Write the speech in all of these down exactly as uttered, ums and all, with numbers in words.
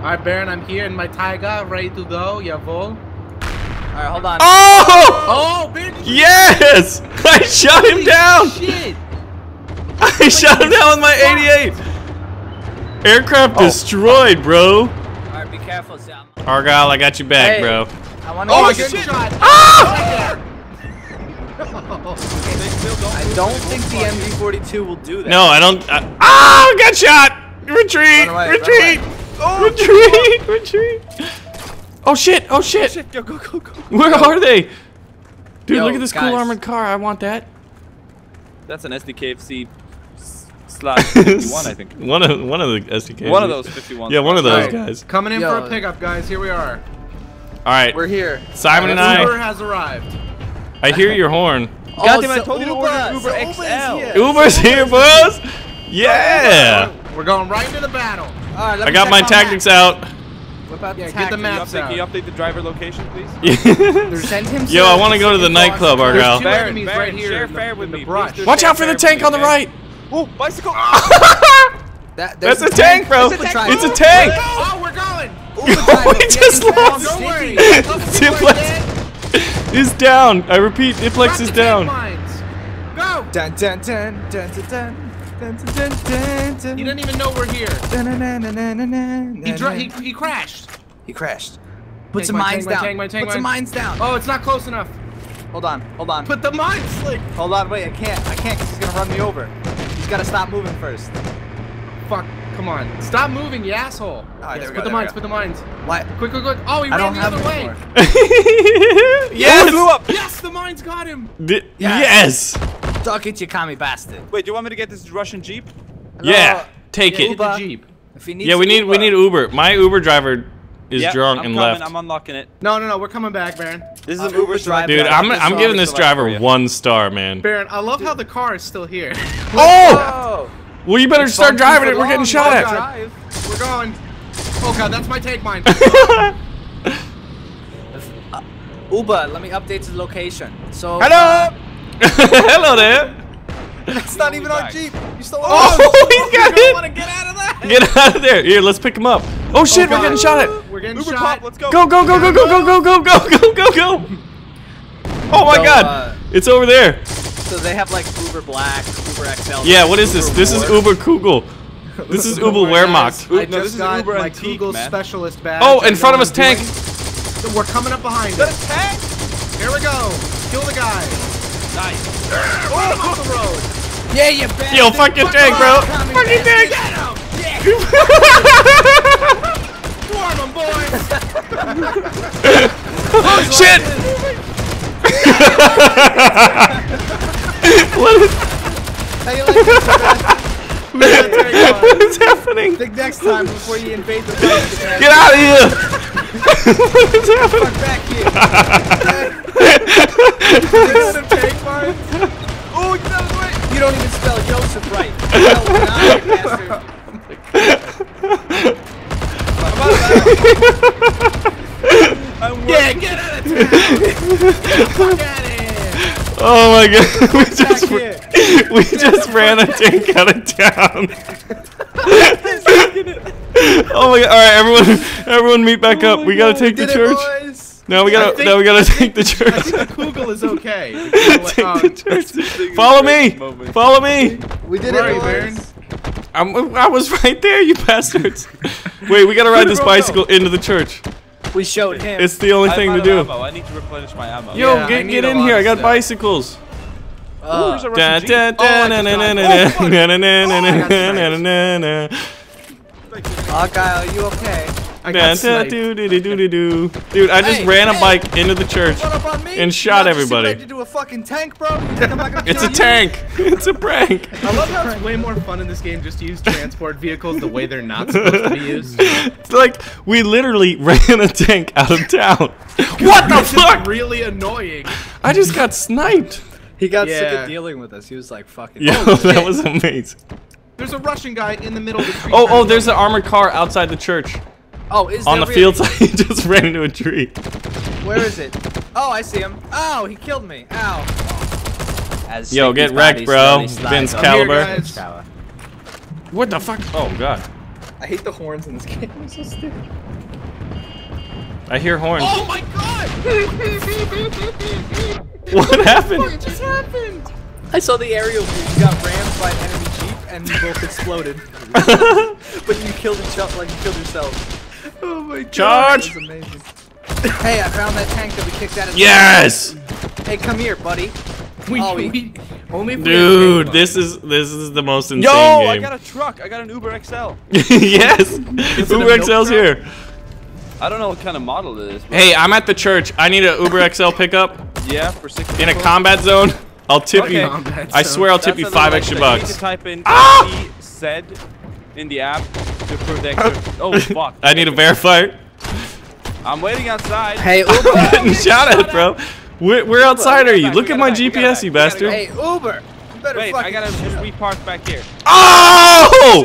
Alright, Baron, I'm here in my Tiger, ready to go. Jawohl. Alright, hold on. Oh! Oh, Baron! Yes! I shot him down! Shit! I shot him down with my eighty-eight! Aircraft oh. destroyed, bro. Alright, be careful, Sam. Argyle, I got your back, hey, bro. I wanna oh, get shit! Shot. Ah! I don't think the M G forty-two will do that. No, I don't. Uh, ah! Got shot! Retreat! Away, retreat! Oh, retreat! Retreat! Oh shit! Oh shit! Oh, shit. Go, go, go, go. Where go. are they? Dude, Yo, look at this guys. cool armored car. I want that. That's an S D K F C slash fifty-one, I think. one of one of the S D Ks. One of those fifty-ones. Yeah, one of those right. guys. Coming in Yo. for a pickup, guys. Here we are. All right. We're here. Simon and I. Uber has arrived. I hear your horn. Oh, Goddamn, I so told you to Uber, order Uber so X L. Uber's here. Uber's here, boys. Yeah. We're going right into the battle. All right, let I me got check my tactics out. Whip out the Yeah, get the tactics. maps Can you out. update the driver location, please? Send him. Yo, I want to go to the nightclub, There's Argyle. two Baron, enemies Baron, right here share in the, fare with in the me, brush. please. Watch out for the tank on the right. Oh, bicycle! That, That's a tank, bro. It's a It's tank. a tank. Oh, we're going. We just lost. Don't worry. Diplex is down. I repeat, Diplex is down. Go. Dun dun dun dun dun dun dun dun dun dun. He didn't even know we're here. Dun, dun, dun, dun, dun, dun, dun, He, dra dun. he, he crashed. He crashed. Put Tank some mine, mines tank mine, down. tank mine, tank Put some mine. mines down. Oh, it's not close enough. Hold on, hold on. Put the mine slick. Hold on, wait, I can't. I can't because he's gonna run me over. He's gotta stop moving first. Fuck. Come on. Stop moving, you asshole. Alright, Yes, there we put go, the there mines. we Put the mines. What? Quick, quick, quick. Oh, he I ran don't the have other it way. anymore. Yes. blew up. Yes, the mines got him. D yes. Duck it, you commie bastard. Wait, do you want me to get this Russian Jeep? Yeah. Take Yeah, it. Uber. The Jeep. If he needs Yeah, we need Uber. we need Uber. My Uber driver is Yep, drunk I'm and coming. left. I'm unlocking it. No, no, no. We're coming back, Baron. This is Uh, an Uber Uber's driver. Dude, I'm I'm giving this driver one. one star, man. Baron, I love how the car is still here. Oh! Oh! Well, you better start driving it. We're getting shot at. Drive. We're going. Oh god, that's my take mine. Uh, Uber, let me update the location. So. Hello. Uh, Hello there. that's not even our back. Jeep. You stole Oh, he got I it. want to get out of that. Get out of there. Here, let's pick him up. Oh shit, we're God. getting shot at. We're getting Uber shot. pop, let's go. Go, go, go, go, go, go, go, go, go, go, go, go. Oh my So, god. uh, It's over there. So they have like Uber Black, Uber X L. Yeah, what is this? This is Uber. Uber Kugel. This is Uber Don't worry, guys. Wehrmacht. I No, this just is got Uber my Antique, Google man. specialist badge. Oh, I in know front of what us, I'm tank. doing. We're coming up behind Got us. a tank? Here we go. Kill the guy. Nice. Put him off the road. Yeah, you bastard. Yo, fuck your tank, bro. Fuck Fuck your tank. Get him. Swarm him, boys. Shit. What is How you like this, Sebastian? what is happening? Think next time before you invade the place. Get out of here! What is happening? Fuck back here. Tank mine. Oh, get out of the way. You don't even spell Joseph right. You spell Benai, bastard. I'm Yeah, get out of town. Get the fuck out of here. Oh my god, we just here. we just ran a tank out of town. Oh my god! All right, everyone, everyone, meet back up. We gotta take the Did it, church. boys. No, we I gotta. think- No, we gotta take the I think the church. Kugel is okay. Take Um, the church. Follow me. Follow me. We did Where it, are you, Baron? boys. I'm, I was right there, you bastards. Wait, we gotta ride this bicycle into the church. We showed him. It's the only I'm thing out to of do. ammo. I need to replenish my ammo. Yo, Yeah, I get need get a in lot here. I of got stuff. bicycles. Oh, there's a Da, Russian da, Jeep. da, Oh, I na, just na, got- na, oh, na, fuck. na, na, na, na, Oh, I got na, sniped. na, na, na. Oh, Kyle, are you okay? I Da, got da, sniped. doo, doo, doo, doo, doo. Dude, I just Hey, ran a hey. bike into the church Run up on me? and shot You not just everybody. ready to do a fucking tank, bro? You think I'm not gonna It's kill a you? tank. It's a prank. I love how it's way more fun in this game just to use transport vehicles the way they're not supposed to be used. It's like we literally ran a tank out of town. What the It's just fuck? really annoying. I just got sniped. He got sick Yeah. of dealing with us. He was like, fucking. Yo, Oh, that shit. was amazing. There's a Russian guy in the middle of the street. Oh, oh, there's an armored car outside the church. Oh, is On the there field really? side, he just ran into a tree. Where is it? Oh, I see him. Oh, he killed me. Ow. As Yo, get wrecked, bro. Vince Here, Caliber. guys. What the fuck? Oh, God. I hate the horns in this game. They're so stupid. I hear horns. Oh my god! What happened? What just happened? I saw the aerial view. You got rammed by an enemy jeep, and you both exploded. But you killed each other, like you killed yourself. Oh my god. Charge! That was amazing. Hey, I found that tank that we kicked out of. Yes! Hey, come here, buddy. We, Oh, we- we, only if we Dude, have this is this is the most insane Yo, game. I got a truck. I got an Uber X L. Yes! it a Uber milk X L's truck? here. I don't know what kind of model it is. But Hey, I'm at the church. I need a Uber X L pickup yeah, for six. in a people. combat zone. I'll tip Okay. you. Combat I zone. swear I'll tip That's you a five little extra extra. You bucks. need to type in Ah! he said in the app to prove the extra. Oh fuck! I need a verifier. I'm waiting outside. Hey, I'm Uber. getting shot at, bro. Where, where outside are we you? gotta Look back, at we my gotta G back, P we S, gotta you back, we bastard. Hey, Uber. You better Wait, fucking I gotta shut just up. repark back here. Oh!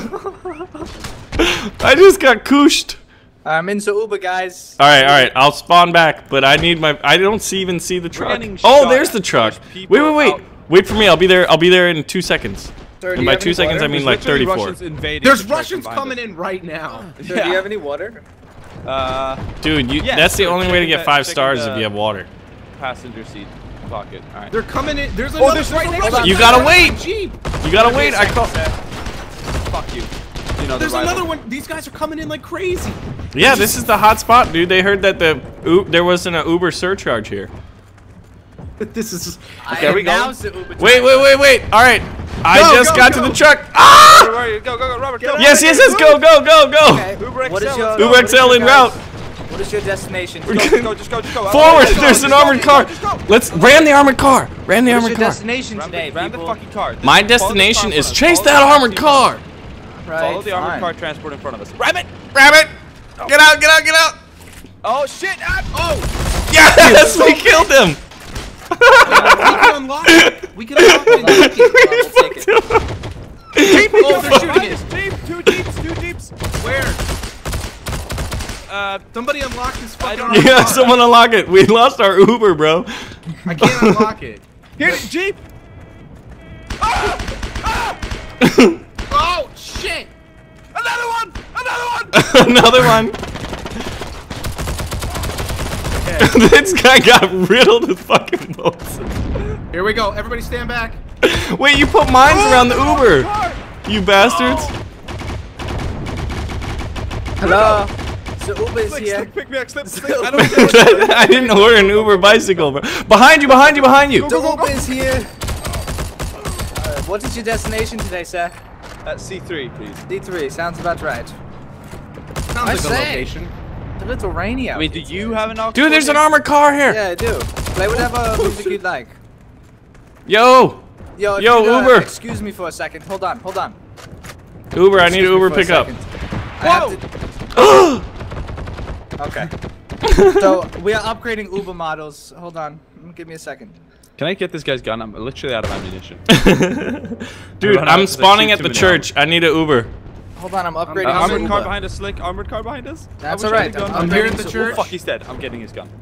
I just got kooshed. I'm into Uber, guys. All right, all right. I'll spawn back, but I need my. I don't see, even see the truck. getting Oh, shot there's at. the truck. There's people Wait, wait, wait. out. Wait for me. I'll be there. I'll be there in two seconds. Sir, do And you by have two any seconds, water? I mean There's like literally thirty-four. Russians invading There's the truck Russians behind coming us. in right now. Sir, do Yeah. you have any water? Uh, Dude, you, Yeah, that's the sure, only way to checking get the- five checking stars the- if you have water. passenger seat pocket. All right. They're coming in. There's another there's right a next Russian. to You us. gotta There's a wait. Jeep. You gotta wait. I call. Fuck you. You know the There's rival. another one. These guys are coming in like crazy. Yeah, this is the hot spot, dude. They heard that the U there wasn't an Uber surcharge here. This is. Okay, are we going? announced the Uber. Wait, wait, wait, wait. All right. I Go, just go, got go. to the truck. Ah! Where are you? Go, go, go, Robert. Go. Yes, yes, yes. Go, go, go, go. Okay. Uber X L. What is your- let's go. Uber X L en route. What is your destination? We're Just good. go, just go, just go. Forward. Just go, There's just an go, armored just car. go, just go. Let's ram the armored car. Ram the What's armored your car. destination Ram, today, ram the people? fucking car. Just My follow the car destination in front is of us. chase Follow that the armored taxi. car. Right, Follow the armored fine. car transport in front of us. Ram it! Ram it. Get out, get out, get out. Oh shit! Ah, oh! Yes, we killed him. We can unlock it. We can unlock it. and take it. We'll take it. Jeep! Oh, they're shooting us! Jeep! Two jeeps! Two jeeps! Where? Uh, Somebody unlock this I fucking. don't armored Yeah, car. someone unlock it. We lost our Uber, bro. I can't unlock it. here, jeep! Oh shit! Another one! Another one! Another one. This guy got riddled with fucking bullets. Here we go. Everybody stand back. Wait, you put mines around the Uber. You bastards. Hello. So Uber is Slick, here. slick, pick me up, slip, slip. Still- I don't care. I didn't order an Uber bicycle, bro. Behind you, behind you, behind you. The Uber is here. Uh, what is your destination today, sir? Uh, C three, please. D three. Sounds about right. Sounds I like a say. location. It's a little rainy out. I mean, do you have an aux Dude, there's an port? armored car here. Yeah, I do. Play whatever music you'd like. Yo, Yo, if Yo, you'd, uh, Uber. Excuse me for a second. Hold on, hold on. Uber, I need an Excuse me Uber for a pickup. second. I have to- Okay. So we are upgrading Uber models. Hold on. Give me a second. Can I get this guy's gun? I'm literally out of ammunition. Dude, run out I'm because I spawning shoot at too the many church. I need an Uber. Hold on, I'm upgrading Uh, to armored Uber. car behind us, Slick. Armored car behind us. That's I wish I alright. had a gun. I'm here at upgrading the to church. Uber. Fuck, he's dead. I'm getting his gun.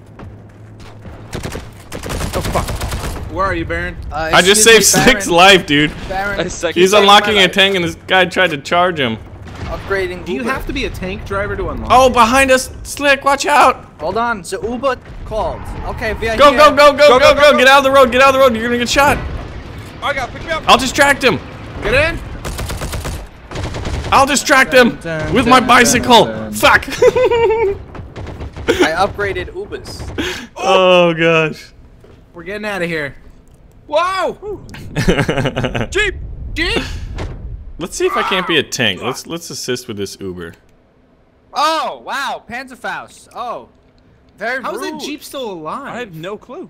Oh fuck. Where are you, Baron? Uh, I just excuse saved me, Slick's Baron. life, dude. Baron, I second- He's saved unlocking my a life. tank and this guy tried to charge him. Upgrading Do you Uber. have to be a tank driver to unlock? Oh, behind us, Slick, watch out. Hold on. So Uber called. Okay, we are Go, here. go, go, go, Go, go, go, go. go, Get out of the road, get out of the road. You're gonna get shot. I got pick me up. I'll distract him. Get in. I'll distract him dun, with dun, my dun, bicycle. dun. Fuck. I upgraded Ubers. Oh, gosh. We're getting out of here. Wow! Jeep! Jeep. Let's see if I can't be a tank. Let's let's assist with this Uber. Oh wow, Panzerfaust. Oh, very How is rude. that Jeep still alive? I have no clue.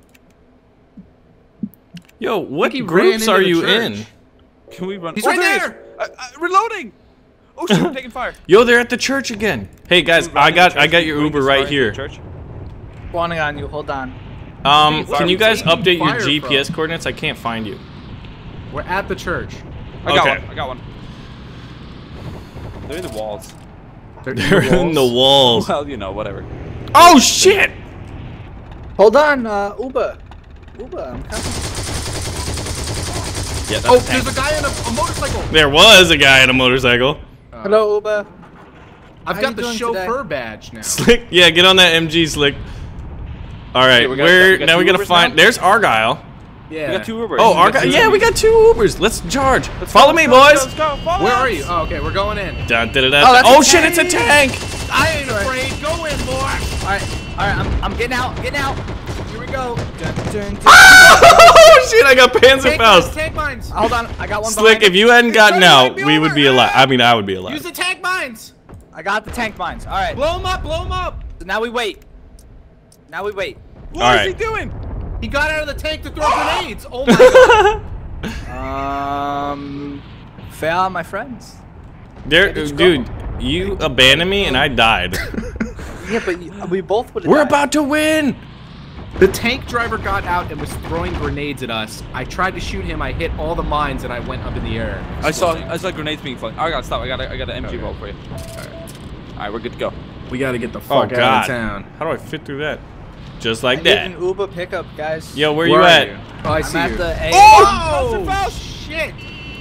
Yo, what he ran groups into are the you church. in? Can we run? He's Oh, right he is. there! I, I, reloading! Oh shit, I'm taking fire. Yo, they're at the church again. Hey guys, Can we run I into got the I church? got Can we your bring Uber this right fire into here. the church? Spawning on you. Hold on. Um, Where can are you we guys taking update your fire G P S from? coordinates? I can't find you. We're at the church. I got Okay. one. I got one. They're in the walls. They're in the walls. Well, you know, whatever. Oh shit! Hold on, uh, Uber. Uber, I'm coming. Yeah, that's Oh, a tank. there's a guy on a, a motorcycle. There was a guy on a motorcycle. Oh, Uh, Hello, Uber. I've How got you the doing chauffeur today? badge now. Slick, yeah, get on that M G, Slick. All right, Okay, we got- we're we got now two we gotta Ubers find. now? There's Argyle. Yeah. We got two Ubers. Oh, We got Argyle. two Yeah, we Ubers. got two Ubers. Let's charge. Let's Follow go, me, let's go, boys. Let's go, follow Where us. are you? Oh, okay, we're going in. Dun, dun, dun, dun. Oh, that's Oh a shit, it's a tank. I ain't afraid. Go in, boy. All right, all right. I'm, I'm getting out. Getting out. Here we go. Dun, dun, dun. Oh shit, I got Panzer Tank mines, Faust. tank mines. Hold on. I got one. Slick, behind if me. you hadn't It's gotten trying to out, wipe me we would over. be alive. I mean, I would be Use alive. the tank mines. I got the tank mines. All right. Blow them up, blow them up. So now we wait. Now we wait. What All is right. he doing? He got out of the tank to throw grenades. Oh my god. Um, fail on my friends. There, Where did you dude, go? you abandoned me and I died. Yeah, but you, we both would have. We're about to win. The tank driver got out and was throwing grenades at us. I tried to shoot him. I hit all the mines and I went up in the air. I saw I saw grenades being flung. I gotta stop. I got I got an M G roll for you. Alright. Alright, we're good to go. We gotta get the Oh fuck out god. of town. How do I fit through that? Just like I that. need an Uber pickup, guys. Yo, where, Where you are at? you? Oh, I I'm see at you. the A. Oh, shit.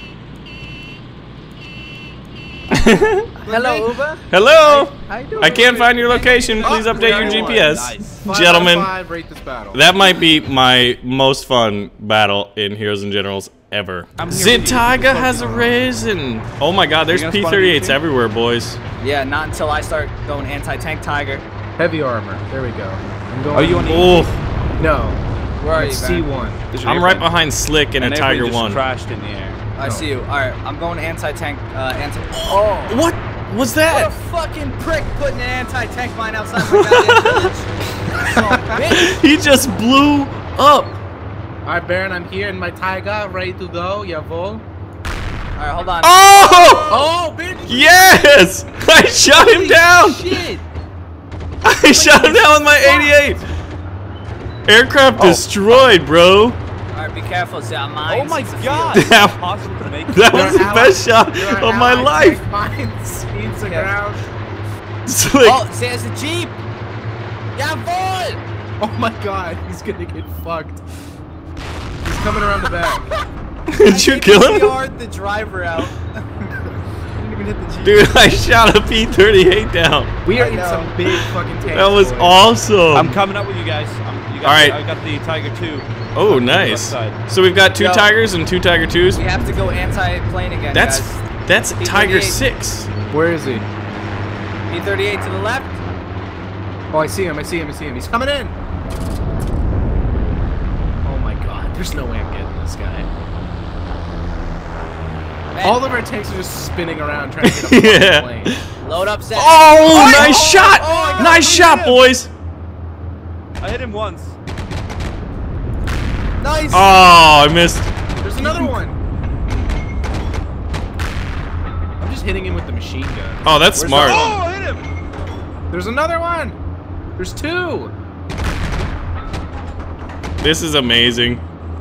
Hello, Uber. Hello. How you doing? I can't find your location. Please Oh, update your we G got P S. Nice. Five Gentlemen, out of five, rate this battle. that might be my most fun battle in Heroes and Generals ever. I'm here The with you. Tiger Let's has go. arisen. Oh my god, there's You P gonna spawn a thirty-eights team? everywhere, boys. Yeah, not until I start going anti-tank Tiger. Heavy armor. There we go. I'm going. Are you on E? Oh, No. Where are you, It's man? C one. There's your I'm right airplane. behind Slick in a An airplane Tiger just one. crashed in the air. I see you. All right, I'm going anti-tank. Uh, anti. Oh. What was What a that? fucking prick putting an anti-tank mine outside my goddamn village. Son of a bitch. He just blew up. All right, Baron. I'm here in my Tiger, ready to go. Jawohl. All right, hold on. Oh! Oh, bitch. Yes! I shot him down. Shit. I shot him down with my eighty-eight. Aircraft destroyed, bro. All right, be careful. It's uh, mines. Oh my It's a god! field. That- Impossible to make. That was the best shot You're of my allied life. tank mines. Needs the Yeah. ground. Slick. Oh, there's a jeep. Jawohl. Oh my god, he's gonna get fucked. He's coming around the back. Did you kill him? I the driver out. Didn't even hit the jeep. Dude, I shot a P thirty-eight down. We are I in know. some big fucking tanks. That was boys. awesome. I'm coming up with you guys. I'm, you got All right. I got the Tiger two. Oh, on the left nice. side. So we've got two Yo. Tigers and two Tiger twos. We have to go anti-plane again, That's guys. that's P Tiger thirty-eight. six. Where is he? P thirty-eight to the left. Oh, I see him. I see him. I see him. He's coming in. Oh my god, there's no way I'm getting this guy. Man, All of our tanks are just spinning around trying to get a fucking Yeah. plane. load up set. Oh, nice oh, shot! oh, I got nice him. shot, boys! I hit him once. Nice. Oh, I missed. There's another one. I'm just hitting him with the machine gun. Oh, that's Where's smart. the- Oh, I hit him. There's another one. There's two. This is amazing.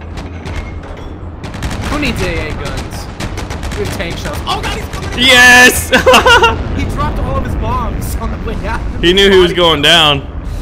Who needs A A guns? Good tank shells. Oh god, he's coming in. Yes! He dropped all of his bombs on the way out. He knew he was going down.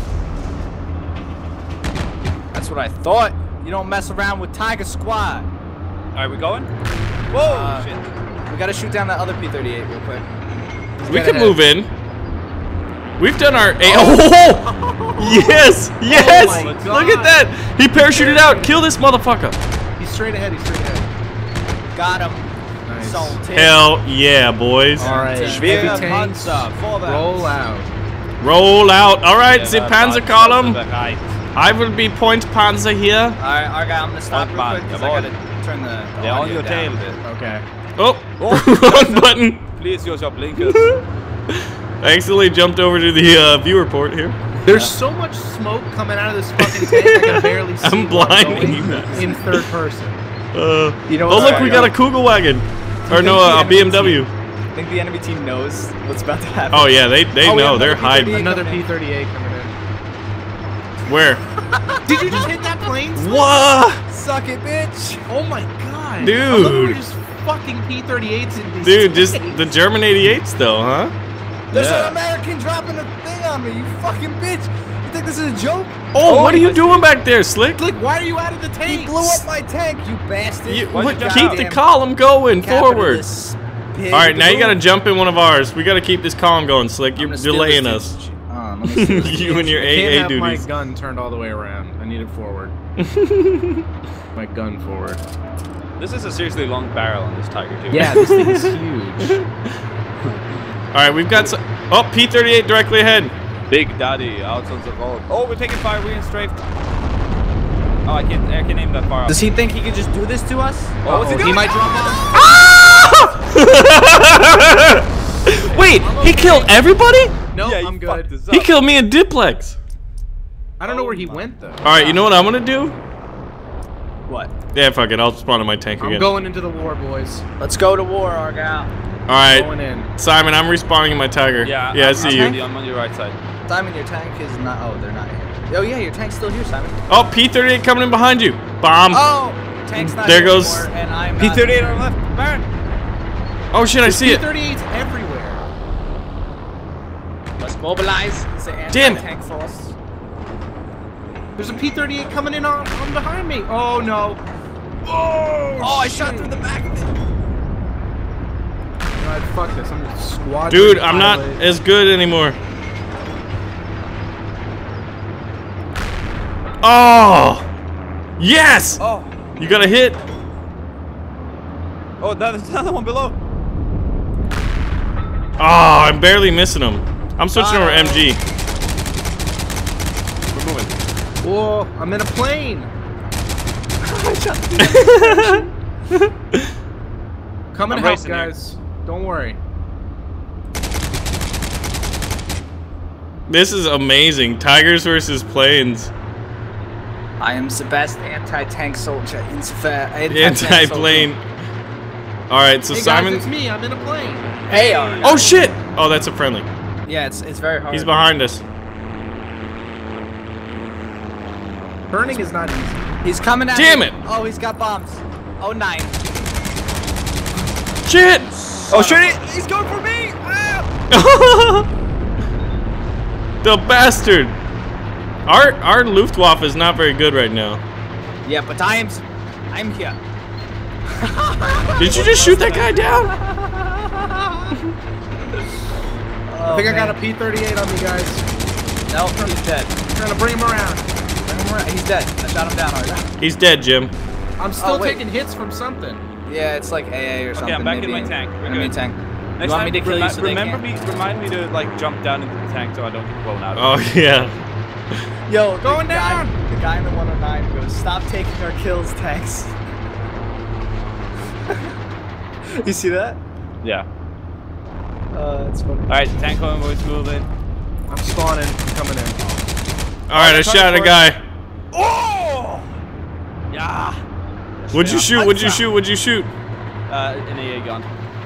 That's what I thought. You don't mess around with Tiger Squad. All right, we going? Whoa! Uh, shit. We gotta shoot down that other P thirty-eight real quick. We Get can ahead. move in. We've done our A. Oh! Yes! Yes! my Look God. at that! He parachuted out. Kill this motherfucker. He's straight ahead. He's straight ahead. Got him. Nice. Salted. Hell yeah, boys. All right. Schwere Heavy tanks. Panzer, vorwärts. Roll out. Roll out. All right, the Ja, Panzer Panzer column. bereit. I will be point Panzer here. Alright, alright, I'm gonna stop real Frontman, quick because I jawohl. gotta turn the, the They're on audio your tail. down a bit. Okay. Oh, Oh. wrong button. Please use your blinkers. I accidentally jumped over to the uh, viewer port here. There's so much smoke coming out of this fucking tank. I can barely see. I'm what's blinding going you guys. in third person. Uh, You know oh what's look, we alright, got a Kugelwagen. Or no, think uh, a the B M enemy W. I think the enemy team knows what's about to happen. Oh yeah, they they Oh, we know. have They're another hiding. P Another coming P in. thirty-eight coming in. Where? Did you just hit that plane? What? Suck it, bitch! Oh my god. Dude. I love how we're just fucking P thirty-eights in these Dude, just tanks. the German eighty-eights though, huh? There's Yeah. an American dropping a thing on me, you fucking bitch! You think this is a joke? Oh, what are you he- doing back there, Slick? Like, why are you out of the tank? He blew up my tank, you bastard! You, Why'd what, you keep jump the out? column going forward. Capitalist Pig All right, now you boom. gotta jump in one of ours. We gotta keep this column going, Slick. You're I'm gonna steal delaying this us. dude's- Uh, let me see. You and your I A can't A have my duties. gun turned all the way around. I need it forward. My gun forward. This is a seriously long barrel on this Tiger too. Yeah, this thing is huge. All right, we've got some. Oh, P thirty-eight directly ahead. Big Daddy out on the road. Oh, we're taking fire. We're in strafed. Oh, I can I can aim that far. Does he think he could just do this to us? Oh, what's he Oh, doing? he might drop on. Wait, he killed everybody? No, Yeah, I'm you good. fucked this He up. killed me in Diplex. I don't know where he went though. All right, you know what I'm gonna do? What? Yeah, fuck it. I'll spawn in my tank I'm again. going into the war, boys. Let's go to war, Argal. All right, Going in. Simon, I'm respawning in my Tiger. Yeah, yeah, I I'm, see I'm you. I'm on your right side. Simon, your tank is not. Oh, they're not here. Oh yeah, your tank's still here, Simon. Oh, P thirty-eight coming in behind you. Bomb. Oh, tank's not There here goes- anymore, and I'm P not- thirty-eight on the left. Baron. Oh shit, I see P it. thirty-eight's everywhere. Let's mobilize. It's an Damn it. anti-tank force. There's a P thirty-eight coming in on, on behind me. Oh no. Oh, Oh, I shot through the back of it. God, fuck this. I'm a squad. Dude, I'm not as good anymore. Oh! Yes! Oh. You got a hit? Oh, there's another one below. Oh, I'm barely missing him. I'm switching over to M G. We're moving. Whoa, I'm in a plane. Coming I'm to help, racing here. guys. Don't worry. This is amazing. Tigers versus planes. I am the best anti-tank soldier in the Anti-plane. Alright, so Hey Simon. guys, it's me. I'm in a plane. Hey, Argal. Oh shit! Oh, that's a friendly. Yeah, it's it's very hard. He's behind us. Burning is not easy. He's coming at Damn me. it. Oh, he's got bombs. Oh nine. Shit! Oh, shoot it! He's going for me! Ah! The bastard! Our our Luftwaffe is not very good right now. Yeah, but I am. I'm here. Did you just shoot that guy down? Oh, I think man. I got a P thirty-eight on me, guys. No, he's dead. Trying to bring him around. He's dead. I shot him down, Argal. He's dead, Jim. I'm still Oh, wait. taking hits from something. Yeah, it's like A A or something. I'm back in maybe. my tank. We're Enemy good. tank. Next you want time, me to kill you remi- so they remember can't? me, remind me to like jump down into the tank so I don't get blown out. Oh yeah. Yo, Going the guy, down. the guy in the one oh nine goes, stop taking our kills, tanks. You see that? Yeah. Uh, that's funny. All right, tank convoy's moving. I'm spawning. I'm coming in. Alright, I shot a guy. Oh! Yeah. What'd you shoot? What'd you shoot? What'd you shoot? Uh, an A A gun.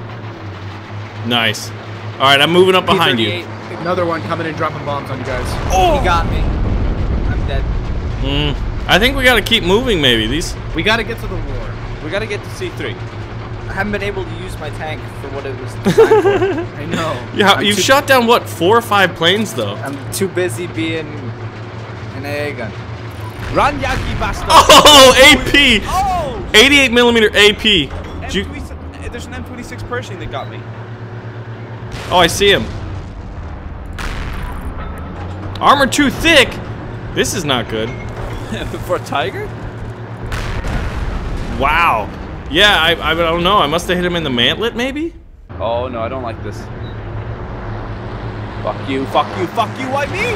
Nice. Alright, I'm moving up behind you. Another one coming in, dropping bombs on you guys. Oh! He got me. I'm dead. Mm, I think we gotta keep moving maybe. These We got to get to the war. We gotta get to C three. I haven't been able to use my tank for what it was designed for. I know. Yeah, I'm you've too- shot down what, four or five planes though? I'm too busy being an A A gun. Run, Yankee bastard! Oh, A P! Oh! eighty-eight millimeter A P. M Did you- twenty-six There's an M twenty-six Pershing that got me. Oh, I see him. Armor too thick. This is not good. For a Tiger? Wow. Yeah, I, I don't know. I must have hit him in the mantlet, maybe? Oh no, I don't like this. Fuck you, fuck you, fuck you, why me?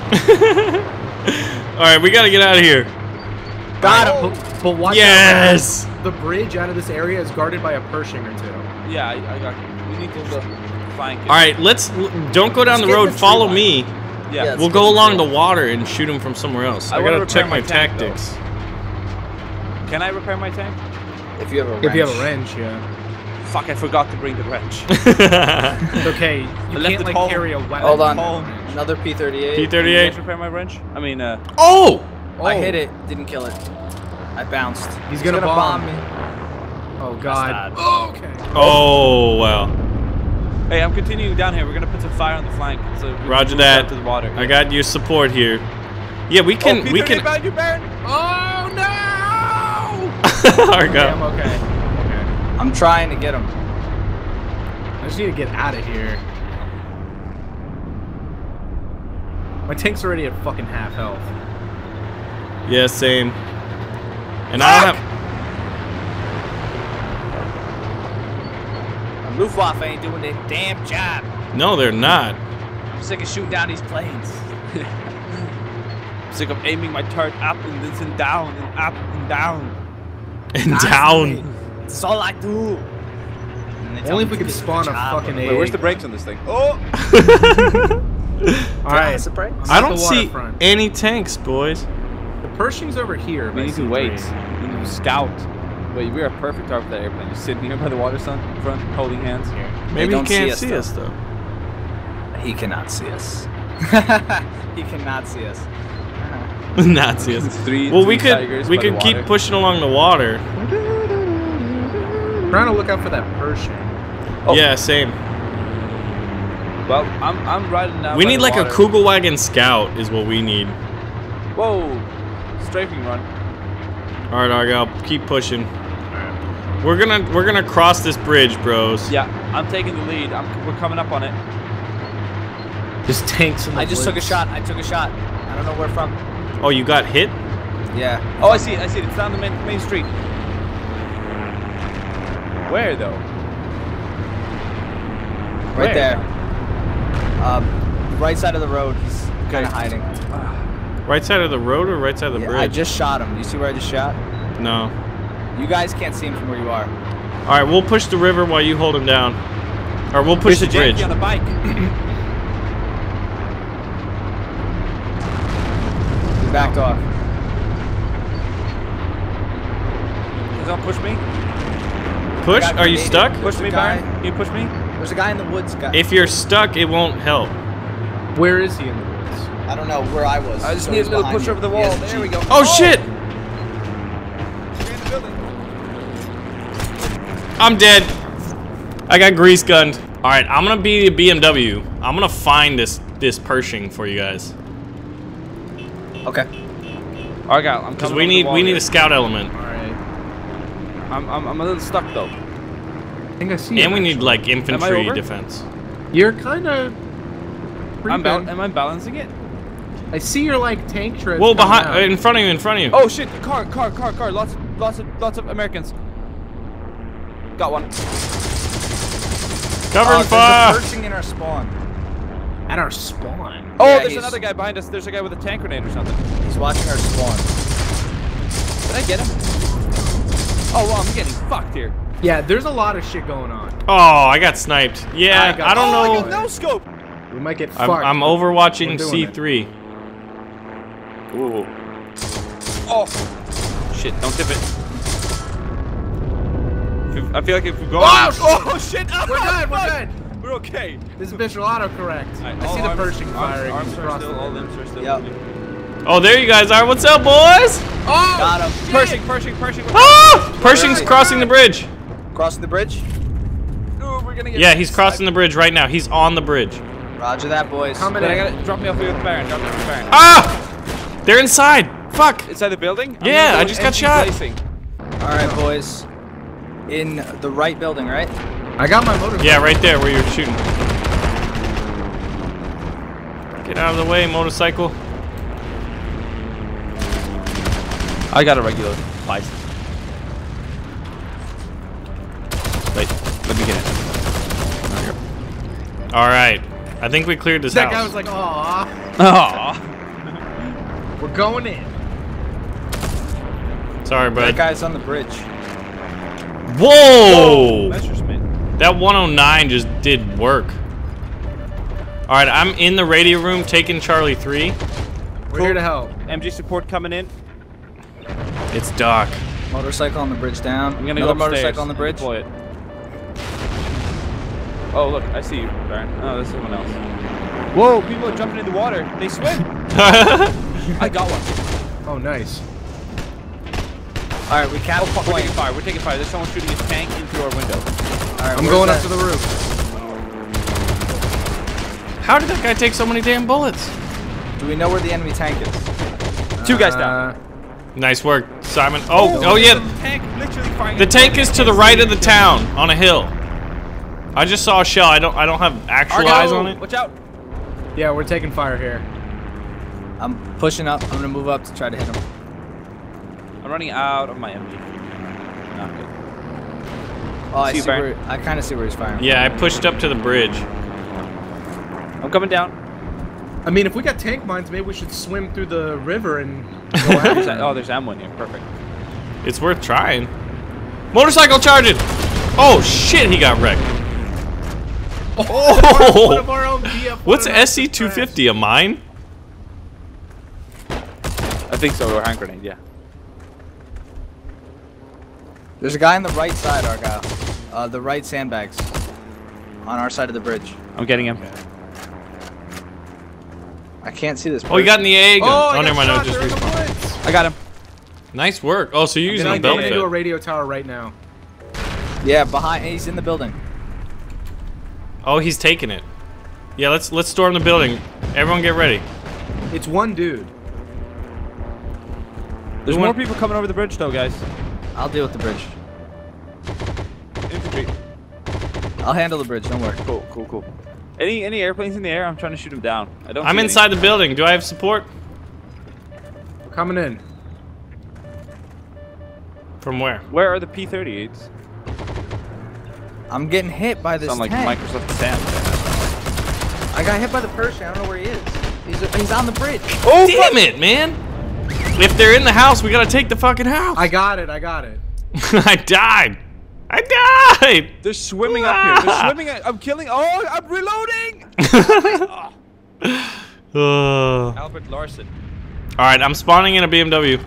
Alright, we gotta get out of here. Got him. But, but watch Yes! out. The bridge out of this area is guarded by a Pershing or two. Yeah, I, I got. We need to go flank it. Alright, let's... Don't go down Let's the get road. the tree Follow line. me. Yeah. Yeah, We'll let's go get the along tree the water and shoot him from somewhere else. I I, wanna gotta check repair my my tank, though. tactics. Can I repair my tank? If you have a wrench. If you have a wrench, yeah. Fuck, I forgot to bring the wrench. It's okay. You I left can't it like home. carry a weapon. Hold on. Home. Another P thirty-eight. P Can you thirty-eight. guys repair my wrench? I mean, uh. Oh! I hit it. Didn't kill it. I bounced. He's gonna bomb. me. Oh god. bad. Oh, okay. Oh, wow. Hey, I'm continuing down here. We're gonna put some fire on the flank. So we can Roger move that. out to the water. I got your support here. Yeah, we can... oh, we can... behind you, Baron. Oh no! Our Okay, God. I'm okay. Okay. I'm trying to get him. just need to get out of here. My tank's already at fucking half health. Yeah, same. And I don't have... Luftwaffe ain't doing their damn job. No, they're not. I'm sick of shooting down these planes. I'm sick of aiming my turret up and then down and up and down. And That's down. me. That's all I do. Only if we could spawn a fucking egg. Wait, where's the brakes on this thing? Oh! Alright. I don't see any tanks, boys. The Pershing's over here. We need to wait. We need to scout. Wait, we are perfect target for that airplane. Just sitting here by the water sun front, holding hands. Maybe he can't see us, us though. He cannot see us. He cannot see us. Not see us. Three, well, three we could tigers we by could the keep water. pushing along the water. I'm trying to look out for that Pershing. Oh. Yeah, same. Well, I'm I'm riding down. We by need the like water. a Kugelwagen scout is what we need. Whoa! Strafing run. All right, Argyle, keep pushing. We're gonna we're gonna cross this bridge, bros. Yeah, I'm taking the lead. I'm, we're coming up on it. Just tanks in the I just took a woods. shot. I took a shot. I don't know where from. Oh, you got hit? Yeah. Oh, I see it. I see it. It's down the main, main street. Where though? Right Where? there. Um, right side of the road. He's kind of hiding. Right side of the road or right side of the Yeah, bridge? I just shot him. Do you see where I just shot? No. You guys can't see him from where you are. All right, we'll push the river while you hold him down, or we'll push There's the a bridge. janky on the bike. He backed off. He's on push me. Push? I got Are you grenaded. stuck? Push There's me, a guy. Baron. Can you push me? There's a guy in the woods. Guy. If you're stuck, it won't help. Where is he in the woods? I don't know where I was. I just so need a he's little behind push me. over the He wall. has a There we Jeep. go. Oh, shit! You're in the building. I'm dead. I got grease gunned. All right, I'm gonna be a B M W. I'm gonna find this this Pershing for you guys, Okay. Argyle, I'm because coming we over the need wall we need here. a scout element, All right. I'm, I'm I'm a little stuck though. I think I see and him, we need actually. like infantry over? defense. You're kind of. I'm bal am I balancing it? I see your like tank treads. Whoa, coming behind, out. in front of you, in front of you. Oh shit! Car, car, car, car! Lots, lots of, lots of Americans. Got one. Cover Uh, and there's fire. a Pershing in our spawn. At our spawn. Oh, Yeah, there's he's- another guy behind us. There's a guy with a tank grenade or something. He's watching our spawn. Did I get him? Oh, well, I'm getting fucked here. Yeah, there's a lot of shit going on. Oh, I got sniped. Yeah, I I, got- don't oh, I know. got no scope. We might get I'm, fucked. I'm We're overwatching doing C it. three. Ooh. Oh. Shit! Don't tip it. If- I feel like if we go. Oh, oh shit! Oh, We're good. We're fuck. good. We're okay. This bitch will autocorrect. Alright, I all see the arms- Pershing arms- firing Arms, are across still, the all river. limbs are still Yep. moving. Oh, there you guys are. What's up, boys? Oh, Got him. shit. Pershing, Pershing, Pershing. Ah! Pershing's Right. crossing the bridge. Crossing the bridge. Ooh, we're gonna get. Yeah, he's crossing the bridge right now. He's on the bridge. Roger that, boys. Coming But I in. gotta drop me off here with Baron. Drop me off with Baron. Ah! They're inside. Fuck. Inside the building? I'm Yeah, gonna go I just got empty shot. placing. All right, boys. In the right building, right? I got my motor. Yeah, right there where you're shooting. Get out of the way, motorcycle. I got a regular license. Wait, let me get it. All right. I think we cleared this That house. guy was like, "Aw, Aww. we're going in." Sorry, That bud. guy's on the bridge. Whoa! Messerschmitt. That one oh nine just did work. All right, I'm in the radio room taking Charlie three. We're here to help. M G support coming in. It's Doc. Motorcycle on the bridge down. I'm gonna Another go upstairs motorcycle on the and bridge. deploy it. Oh, look, I see you, Baron. Oh, there's someone else. Whoa, people are jumping in the water. They swim. I got one. Oh, nice. All right, we Oh, capped fuck, the we're point. taking fire. We're taking fire. There's someone shooting his tank in through our window. All right, I'm where's going that? up to the roof. How did that guy take so many damn bullets? Do we know where the enemy tank is? Two guys Uh, down. Nice work, Simon. Oh, oh there's yeah. a tank literally firing The at tank me. is to the right of the town on a hill. I just saw a shell. I don't. I don't have actual Argo, eyes on it. Watch out. Yeah, we're taking fire here. I'm pushing up. I'm gonna move up to try to hit him. I'm running out of my M G. Not good. Oh, I See see you, where. I kind of see where he's firing. Yeah, I pushed up to the bridge. I'm coming down. I mean, if we got tank mines, maybe we should swim through the river and go after There's them. a- oh, there's ammo in here. Perfect. It's worth trying. Motorcycle charging! Oh shit, he got wrecked. Oh! One of our own B F What's S C two fifty? A mine? I think so. Or hand grenade. Yeah. There's a guy on the right side, Argyle. Uh, the right sandbags. On our side of the bridge. I'm getting him. I can't see this. Oh, he got in the A gun. Oh, Oh, I never mind. got I shot. just They're in the respawned. woods. I got him. Nice work. Oh, so you're using a I'm belt going into a fit. radio tower right now. Yeah, behind. He's in the building. Oh, he's taking it. Yeah, let's let's storm the building. Everyone get ready. It's one dude. There's Who more went- people coming over the bridge, though, guys. I'll deal with the bridge. Infantry. I'll handle the bridge. Don't worry. Cool, cool, cool. Any any airplanes in the air? I'm trying to shoot them down. I don't. I'm see any. inside the building. Do I have support? We're coming in. From where? Where are the P thirty-eights? I'm getting hit by this Sound like tank. Microsoft Sam. I got hit by the Pershing. I don't know where he is. He's he's on the bridge. Oh, damn it, man! If they're in the house, we gotta take the fucking house. I got it. I got it. I died. I died. They're swimming up here. They're swimming. At, I'm killing. Oh, I'm reloading. Uh, Albert Larson. all right, I'm spawning in a B M W.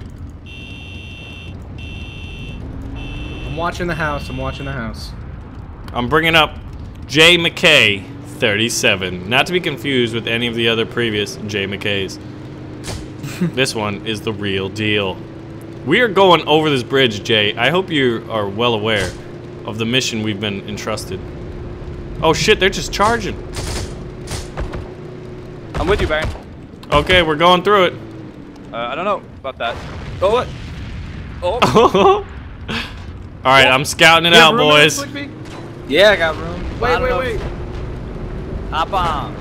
I'm watching the house. I'm watching the house. I'm bringing up J McKay thirty-seven, not to be confused with any of the other previous J McKays. This one is the real deal. We are going over this bridge, Jay. I hope you are well aware of the mission we've been entrusted. Oh shit, they're just charging. I'm with you, Baron. Okay, we're going through it. Uh, I don't know about that. Oh, what? Oh. All right, I'm scouting it You have out, room in boys. this, Slickby? Yeah, I got room. I Wait, don't wait, know. wait. Hop on.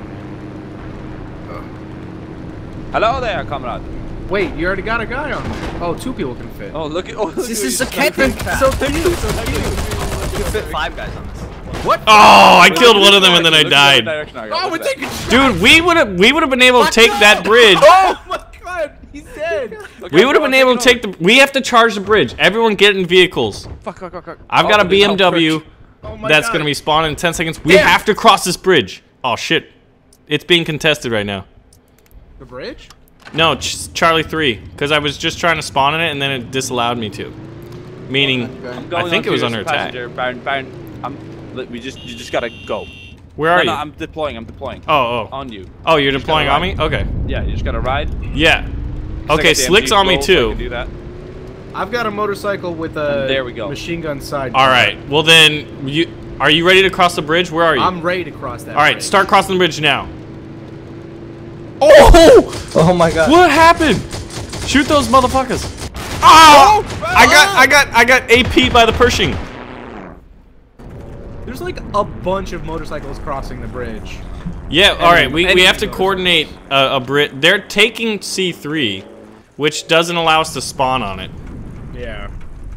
Hello there, comrade. Wait, you already got a guy on there. Oh, two people can fit. Oh, look at. Oh, look This at is you. a camping So cute, so cute. You can fit five guys on this. What? Oh, I killed one of them and then I Look at the died. direction I go. Oh, we're Look at taking shots. Dude, we would have we would have been able to Let's take go. that bridge. Oh my god, he's dead. that. Look We at would have everyone been able to taking take the. We have to charge the bridge. Everyone get in vehicles. over. Fuck, fuck, fuck, fuck. I've Oh, got a there's no B M W bridge. Oh my that's god. gonna be spawning in ten seconds. We Damn. have to cross this bridge. Oh shit, it's being contested right now. The bridge? No, ch Charlie three, because I was just trying to spawn in it and then it disallowed me to. Meaning, I'm I going think on it was to under this attack. passenger. Baron, Baron, I'm. look, We just, you just gotta go. Where are no, you? no, I'm deploying. I'm deploying. oh, oh, On you. oh, you're just deploying on gotta me? Okay. Yeah, you just gotta ride. Yeah. I Okay, got the Slick's M G on me gold, so I too. can do that. I've got a motorcycle with a And there we go. machine gun side. All right. Well then, you are you ready to cross the bridge? Where are you? I'm ready to cross that. All right, bridge. start crossing the bridge now. Oh! Oh my god. What happened? Shoot those motherfuckers! Oh! I got, I got, I got A P by the Pershing. There's like a bunch of motorcycles crossing the bridge. Yeah. All right. We we any have to motorcycles. coordinate a, a Brit. They're taking C three, which doesn't allow us to spawn on it. Yeah.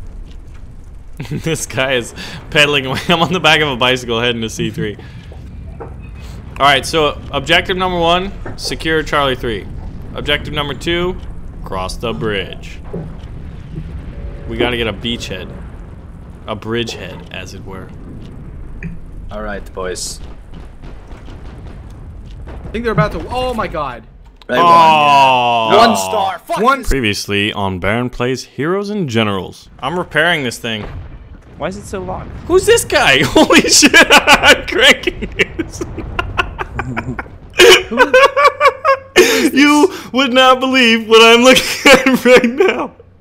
This guy is pedaling away. I'm on the back of a bicycle heading to C three. All right. So objective number one: secure Charlie three. Objective number two: cross the bridge. We got to get a beachhead, a bridgehead, as it were. All right, boys. I think they're about to. Oh my god. They won, Oh, yeah. One star. Fuck One- this. Previously on Baron Plays Heroes and Generals. I'm repairing this thing. Why is it so long? Who's this guy? Holy shit! I'm cranking this. You would not believe what I'm looking at right now.